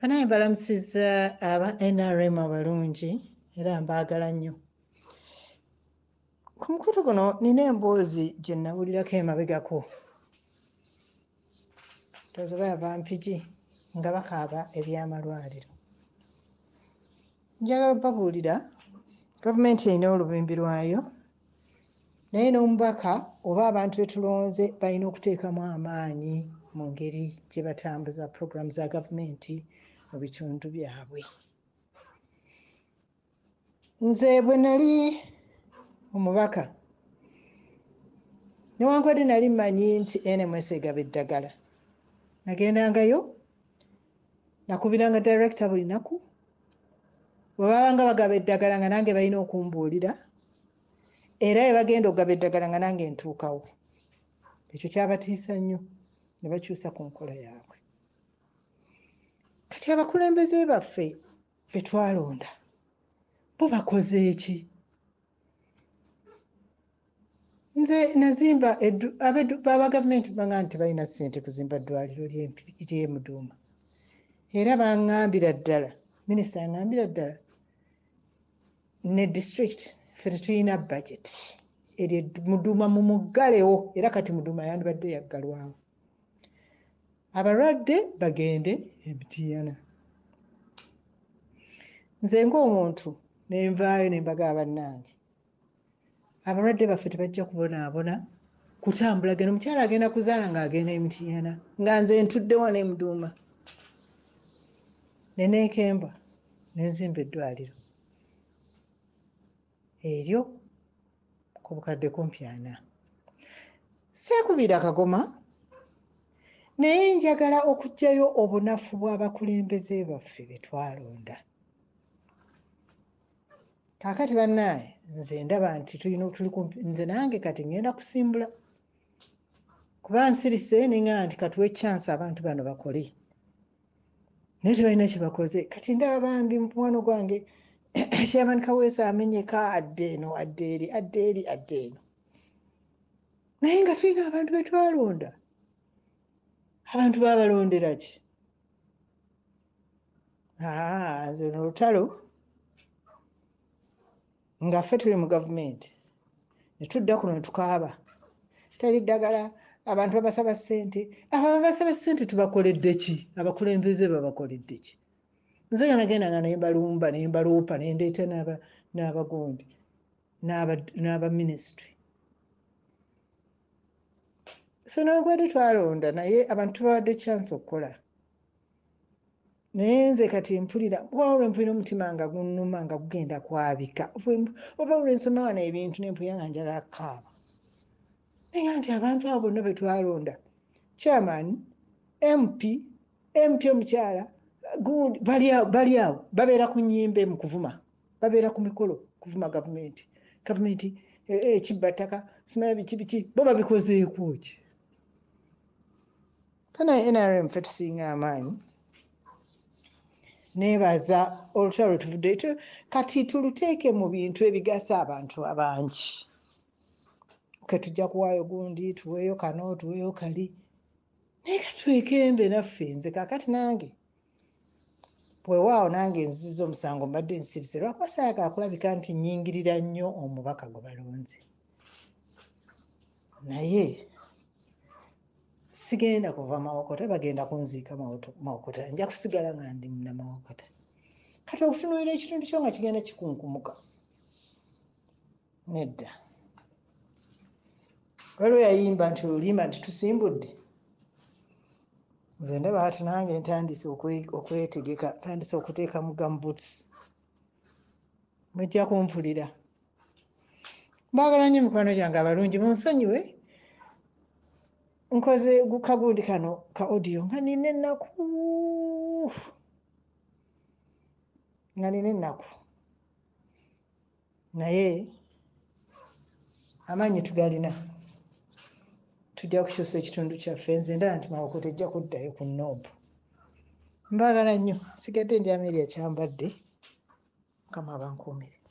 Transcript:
Banaye balamusiza aba NRM abalungi era mbaagala nnyo. Ku mukutu guno nina emboozi gye nnawulirako emabegako. Ndowooza bayava mpigi nga bakaaba eby'amalwaliro. Njagala babuulira gavumenti erina olubimbi lwayo naye n'omubaka oba abantu be tulonze balina okuteekamu amaanyi mu ngeri gye batambuza puroguramu za gavumenti mu bitundu byabwe. Nze bwe nali omubaka newankubadde nali mmanyi nti NMS egaba eddagala, nagendangayo nakubiranga director buli naku bwe babanga bagaba eddagala nga nange balina okumbuulira era bwe bagenda okugaba eddagala nga nange ntuukawo. Ekyo kyabatiisa nnyo ne bakyusa ku nkola yaabwe. Kati abakulembeze baffe be twalonda bo bakoze ki? Nze nazimba aba gavumenti banga nti balina ssente kuzimba ddwaliro ly'e Muduuma era baŋŋambira ddala, minisita aŋŋambira ddala ne district ffe tetulina budget eryo Muduuma mumuggalewo era kati Muduuma yandibadde yaggalwawo. Abalwadde bagende Emitiiyana. Nze ng'omuntu ne nvaayo ne mbagamba bannange abalwadde baffe tebajja kubonaabona kutambula. Genda omukyala agenda kuzaala ng'agenda Emitiiyana nga nze ntudde wano e Muduuma. Ne neekemba ne nzimba eddwaliro eryo ku bukadde kumpi 40. Seekubiira kagoma naye njagala okuggyayo obunafu bw'abakulembeze baffe be twalonda. Kaakati bannaaye nze ndaba nti tuli kumpi, nze nange kati ngenda kusimbula kuba nsirise neŋŋamba nti katuwe chance abantu bano bakole naye tebalina kye bakoze. Kati ndaba bambi mukwano gwange Chairman Kaweesa amenyeka adde eno adde eno naye nga tulina abantu be twalonda. Abantu baabalondera ki? Nze olutalo nga ffe tuli mu gavumenti ne tudda kuno ne tukaaba teri ddagala, abantu babasaba ssente. Abasaba ssente tubakoledde ki? Abakulembeze babakoledde ki? Nze nga nagendanga ne mbalumba ne mbaluupa ne ndeeta n'abagundi n'aba ministry. So n'ogwedde twalonda naye abantu tubawadde chance okukola. Naye nze kati mpulira wabula mpulira omutima nga gunnuma nga gugenda kwabika oba olwensoma wano ebintu ne mpulira nga njagala kukaaba. Naye nti abantu abo bonna be twalonda, chairman, MP omukyala gundi bali awo babeera ku nnyimbe mu kuvuma, babeera ku mikolo kuvuma gavumenti ekibbattaka simanya biki bo babikozeeko ki? Banaye NRM ffe tusinga amaanyi. Neebaza olutalo tuvudde kati tuluteeke mu bintu ebigasa abantu abangi. Tujja kuwaayo gundi tuweeyo kano tuweeyo kali naye katwekembe naffe. Nze kaakati nange bwewaawo nange nziza omusango mbadde nsirise lwakuba saagala kulabika nti nnyingirira nnyo omubaka gwe balonze, naye sigenda kuva Mawokota, bagenda kunziika Mawokota, nja kusigala nga ndi muna Mawokota. Kati okutunuulira ekitundu kyo nga kigenda kikunkumuka nedda. Waliwo yayimba nti olimba nti tusimbudde. Nze ndaba ati nange ntandise okwetegeka, ntandise okuteeka mu gumboots. Mujja kumpulira. Mbaagala nnyo mikwano gyange abalungi, munsonyiwe nkoze kagundi kano ka audio nga nina ennaku naye amaanyi tugalina. Tujja kukyusa ekitundu kyaffe. Nze ndaba nti Mawokota ejja kuddayo ku nnoobu. Mbaagala nnyo. Sigadde ndi Amelia Ayagala. Mukama abankuumire.